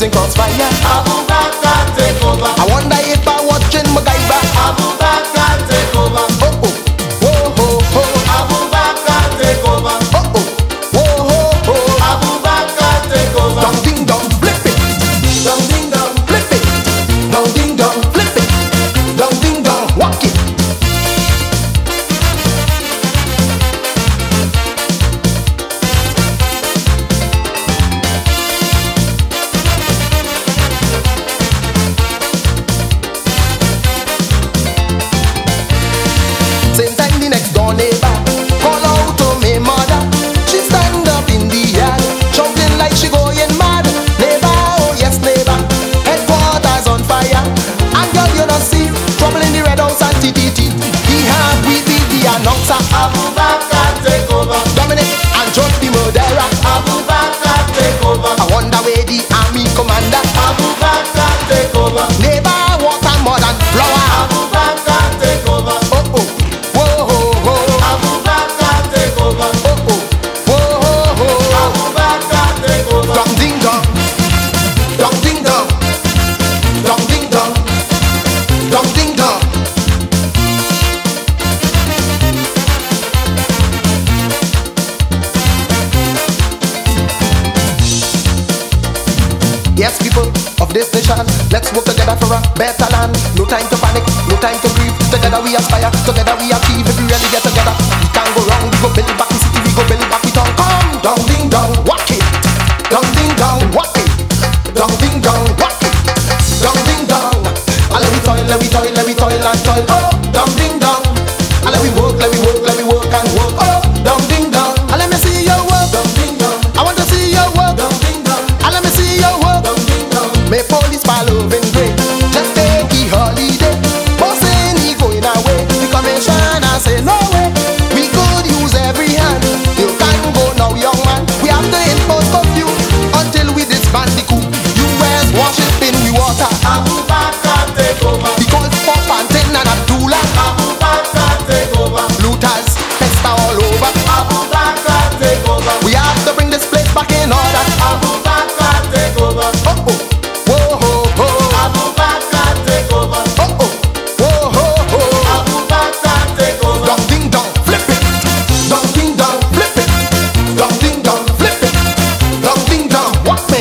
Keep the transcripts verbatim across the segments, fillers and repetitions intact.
using crossfire. Abu Baka Takeover. I wonder if I watching MacGyver. Abu Baka Takeover. Oh oh, whoa ho ho. Abu Baka Takeover. Oh oh, whoa ho ho. Abu Baka Takeover. Dong ding dong, flip it. Dong ding dong, flip it. Dong ding dong, flip it. Dong ding dong, walk it. Same time the next door neighbor call out to me mother. She stand up in the yard, shouting like she going mad. Neighbor, oh yes neighbor, headquarters on fire. And girl you don't see trouble in the red house and T T T. He have we be the announcer. Abu Baka Takeover. Dominic and John the murderer. Abu Baka Takeover. I wonder where the army commander. Abu Baka Takeover. Neighbor water more than flower. Abu Baka Takeover. Oh oh, whoa ho ho. Abu Baka Takeover. Oh oh, whoa ho ho. Abu Baka Takeover. Dong ding dong, dong ding dong, dong ding dong, dong ding dong. Yes, people of this nation, let's work together for a better land. No time to panic, no time to grieve. Together we aspire, together we achieve. If we really get together, we can't go wrong. We go build back the city, we go build back the town. Come, dong ding dong, walk it. Dong ding dong, walk it. Dong ding dong, walk it. Dong ding dong. And let we toil, let we toil, let we toil and toil. Oh, dong ding dong. And let we work, let we work, let we work and work. Oh, dong ding dong. And let me see your work. Dong ding dong. I want to see your work. Dong ding dong. And let me see your work. Dong ding dong. May police follow in great. Just take the holiday. Boss ain't he going away. The commissioner say no way. We could use every hand. You can go now, young man. We have to impose curfew until we disband the coup. U S worship in the water. Abu Baka Takeover. Because for Pantin and Abdullah. Abu Baka Takeover. Looters, pesta all over. Abu Baka Takeover. We have to bring this place back in order. Abu Baka Takeover. Oh oh, whoa ho ho. Abu Baka Takeover. Oh oh, whoa ho ho. Abu Baka Takeover. Dong ding dong, flip it. Dong ding dong, flip it. Dong ding dong, flip it. Dong ding dong, walk me.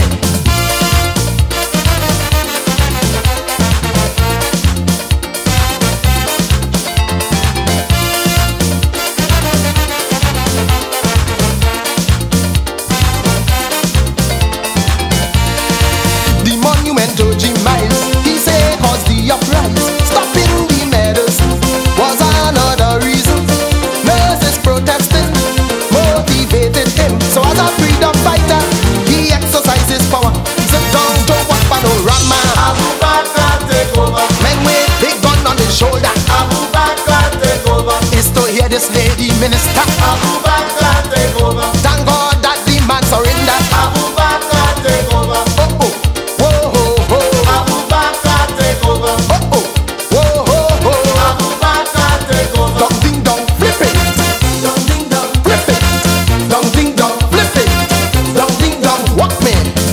The monumental Jim Miles, he say cause the uprise. Stopping the medicine was another reason. Nurses protesting motivated him. So as a freedom fighter, he exercises power. Sit down to watch panorama. Abu Baka Takeover. Men with big gun on his shoulder. Abu Baka Takeover. Is to hear this lady minister. Abu Baka Takeover. Thank God that the man surrender. Abu Baka Takeover. Oh oh, whoa ho ho. Abu Baka Takeover. Oh oh, whoa ho ho. Abu Baka Takeover. Dong ding dong, flip it. Dong ding dong. Flip it. Dong ding dong, flip it. Dong ding dong, walk me.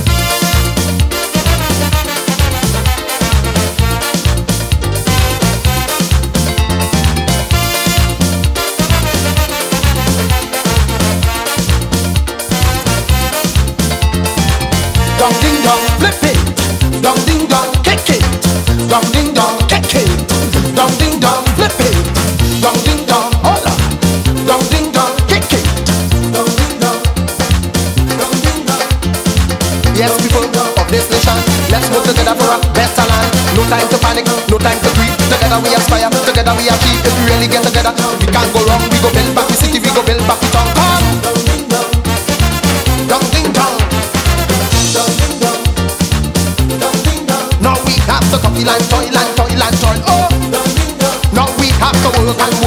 Dong ding dong, flip it. Dong ding dong, kick it. Dong ding dong, kick it. Dong ding dong, flip it. Dong ding dong, hola. Dong ding dong, kick it. Dong ding dong. Dong ding dong. Yes, people of this nation, let's work together for a better land. No time to panic, no time to grieve. Together we aspire, together we achieve. If we really get together, we can't go wrong. We go build back the city, we go build back the town. Come, Dong ding dong. dong ding dong. Dong ding dong. Dong ding dong. Now we have to toil and toil and toil and toil. Oh, Dong ding dong. now we have to work and